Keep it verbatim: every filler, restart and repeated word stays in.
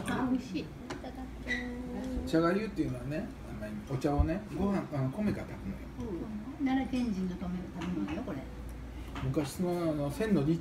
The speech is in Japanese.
あ、美味しい。 茶がゆっていうのはね、お茶をね、ご飯、あの米から炊くのよ。 奈良県人のための食べ物よこれ。 昔のあの千の律